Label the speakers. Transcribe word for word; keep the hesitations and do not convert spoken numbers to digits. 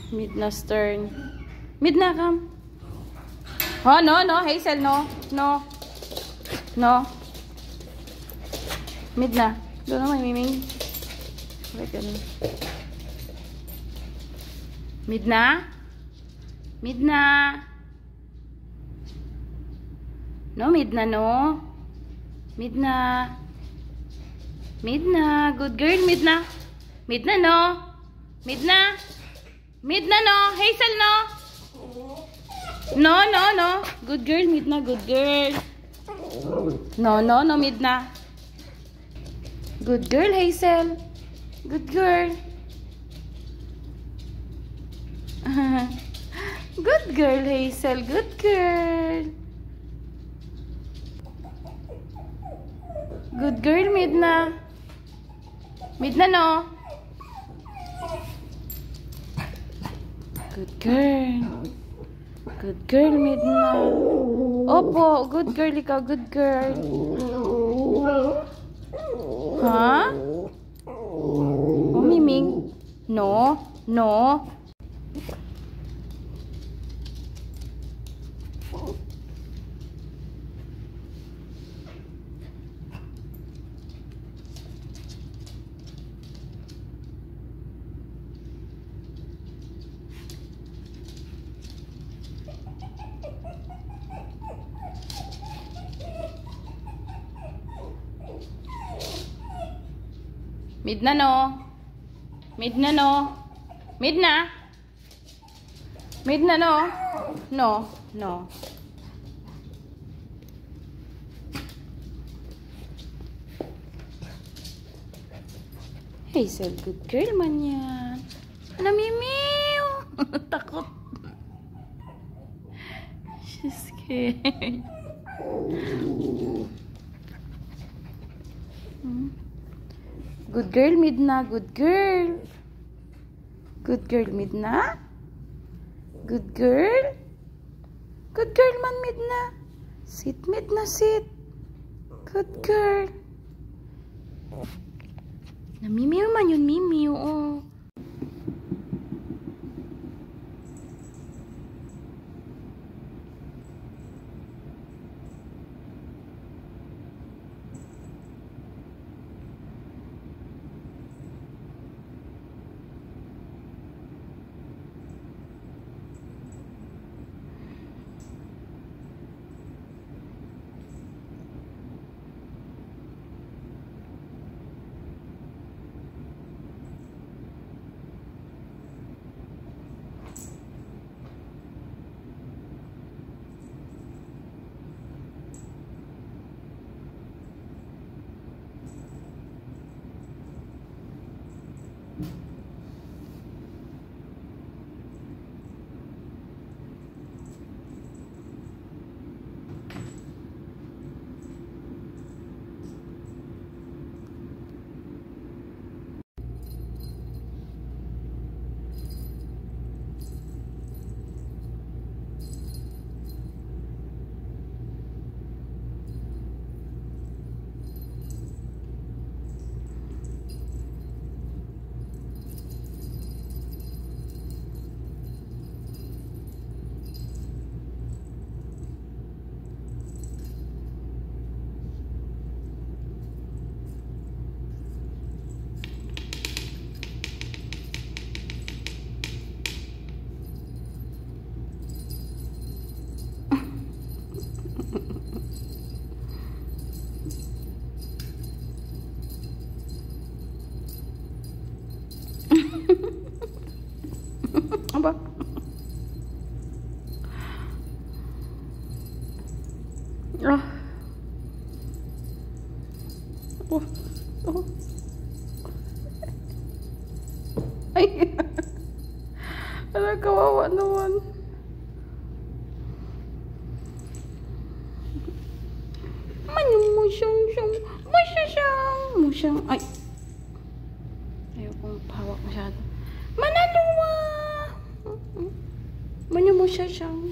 Speaker 1: Midna's turn. Midna, come. Oh, no, no. Hazel, no. No. No. Midna. Doon naman, Miming. Wait, ganun. Midna? Midna? No, Midna, no. Midna. Midna. Good girl, Midna. Midna, no. Midna. Midna, no. Hazel, no. No, no, no. Good girl, Midna. Good girl. No, no, no, Midna. Good girl, Hazel. Good girl. Good girl, Hazel. Good girl. Good girl, Midna. Midna, no. Good girl. Good girl, Midna. Opo, good girl ikaw. Good girl. Ha? Oh, Miming. No. No. Midna, no. Midna, no. Midna. Midna, no. No. No. Hazel, good girl man yan. Namimiw. Takot. She's scared. Hmm. Good girl, Midna. Good girl. Good girl, Midna. Good girl. Good girl man, Midna. Sit, Midna, sit. Good girl. Namimiw man yun, Mimiw. Oh. Apa? Oh. Oh. Oh. Ay. Ala, kawawa naman. Musyang siyang. Musyang. Musyang. Ay. Ayokong pahawak masyado. Manaluwa. Manya mo siya siyang.